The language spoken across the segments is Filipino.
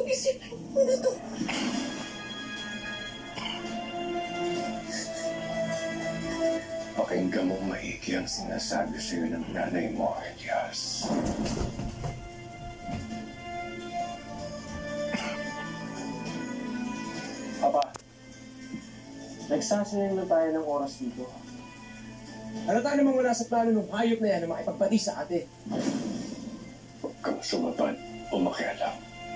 Isipin mo na to. Pakinggan mong maigi ang sinasabi sa'yo ng nanay mo, Elias. Papa, nagsasayang na tayo ng oras dito. Ano tayo namang wala sa plano ng hayop na yan na makipagpati sa ate? Huwag kang sumabad o makialam.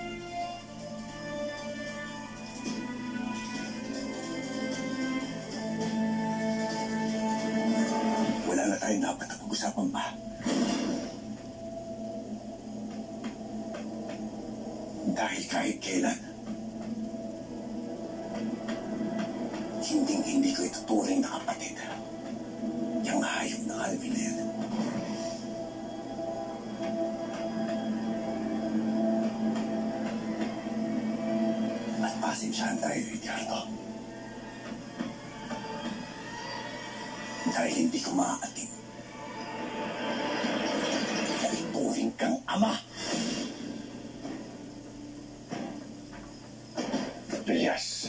Wala na tayong dapat na pag-usapan pa. Dahil kahit kailan, hindi ko ituturing na kapatid. Yung hayop ng Alvin na yan. At pasensyahan tayo, Ricardo. Dahil hindi ko maaating na ituring kang ama. Elias.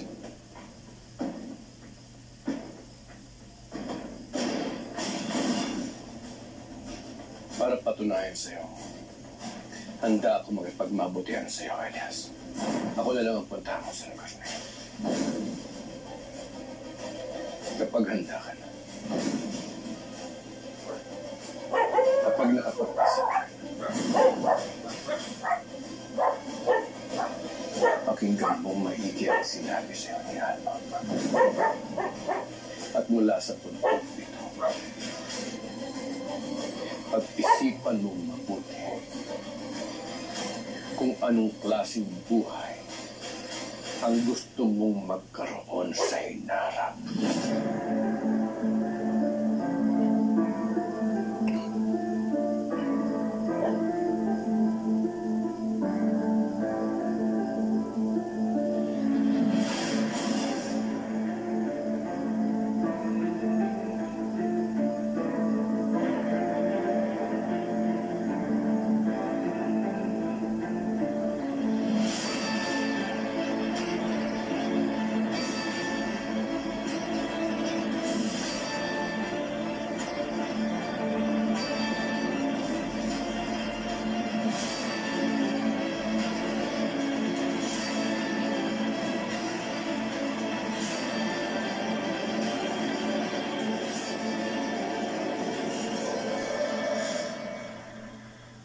Para patunayan sa'yo, handa ako makipagmabutihan sa'yo, Elias. Ako na lang ang punta mo sa lugar na yun. Kapag handa ka na, kapag nakapagpasok ka, pakinggan mong maigi ang sinabi sa'yo ni Alma. At mula sa puntong ito, pag-isipan mong mabuti kung anong klaseng buhay ang gusto mong magkaroon sa hinarap.